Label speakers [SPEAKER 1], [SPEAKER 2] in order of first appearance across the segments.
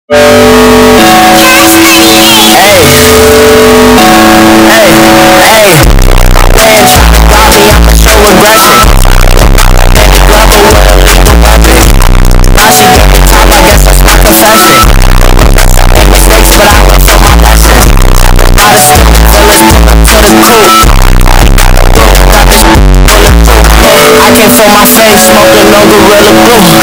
[SPEAKER 1] For my face, smoking no Gorilla Glue.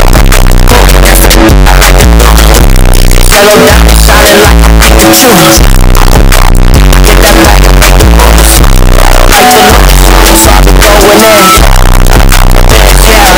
[SPEAKER 1] Yellow diamond shining like Pikachu. Get that back. Like the look, going in. Yeah,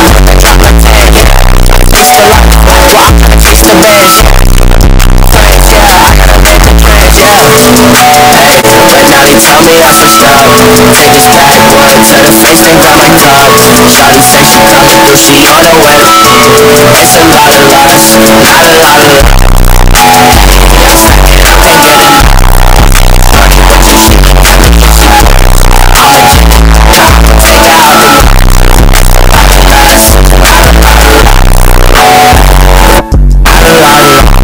[SPEAKER 1] it's the life, rock, it's the band. Friends, yeah, friends, yeah. Hey, right now they tell me I switched up. Take this back, to the face, then got my top. Shawty say she coming through, she on the way. It's a lot of lots, not a lot of love. Yeah, I'm stacking, I can't get enough. But you should be happy. I'ma take it out. Not a lots, not a lot of love. Not a lot of love.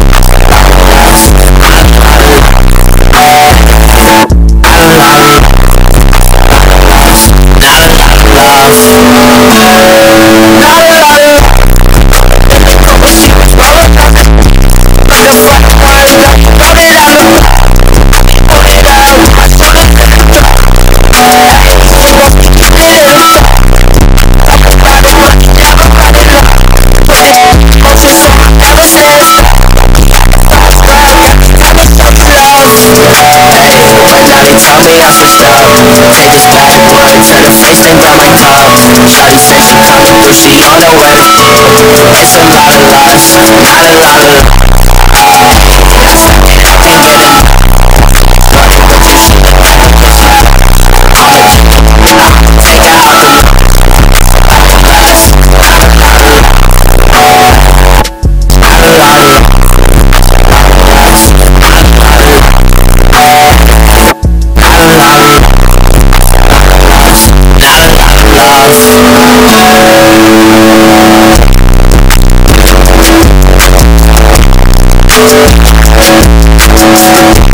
[SPEAKER 1] Tell me I switched up, take this back, to the face, then got my top. Shawty say she coming through, she on the way. It's a lot of lots, not a lot of love. Yeah, I'm stacking, I can't get enough. But you should be happy. I'ma take it out. Not a lots, not a lot of love. Not a lot of love. Love.